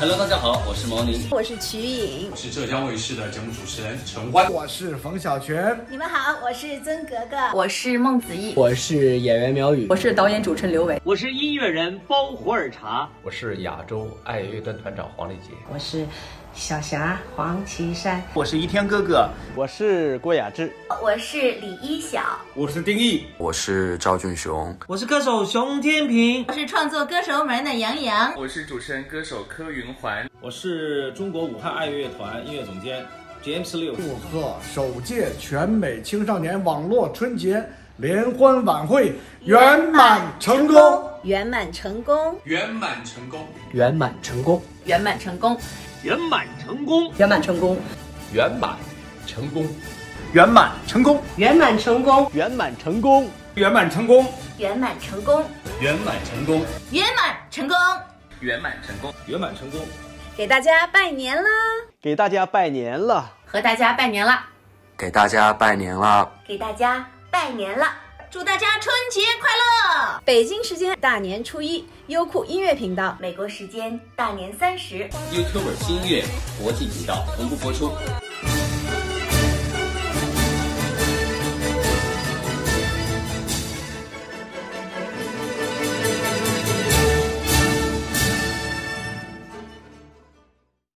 Hello， 大家好，我是毛宁， 我是瞿颖， 我是浙江卫视的节目主持人陈欢， 我是冯小泉。 你们好，我是曾格格， 我是孟子义， 我是演员苗宇， 我是导演主持人刘伟， 我是音乐人包火耳茶， 我是亚洲爱乐团团长黄丽杰， 我是小霞黄绮珊， 我是一天哥哥， 我是郭雅志， 我是李一晓， 我是丁毅， 我是赵俊雄， 我是歌手熊天平， 我是创作歌手们的杨洋， 我是主持人歌手柯云环， 我是中国武汉爱乐团音乐总监 James Liu。 祝贺首届全美青少年网络春节联欢晚会圆满成功！ 圆满成功！ 圆满成功！ 圆满成功！ 圆满成功！ 圆满成功！ 圆满成功！ 圆满成功！ 圆满成功！ 圆满成功！ 圆满成功！ 圆满成功！ 圆满成功！ 圆满成功！ 圆满成功！ 圆满成功！ 圆满成功！ 给大家拜年啦！ 给大家拜年了！ 和大家拜年啦！ 给大家拜年了！ 给大家拜年了！ 祝大家春节快乐！ 北京时间大年初一，优酷音乐频道； 美国时间大年30， YouTuber 新音乐国际频道同步播出。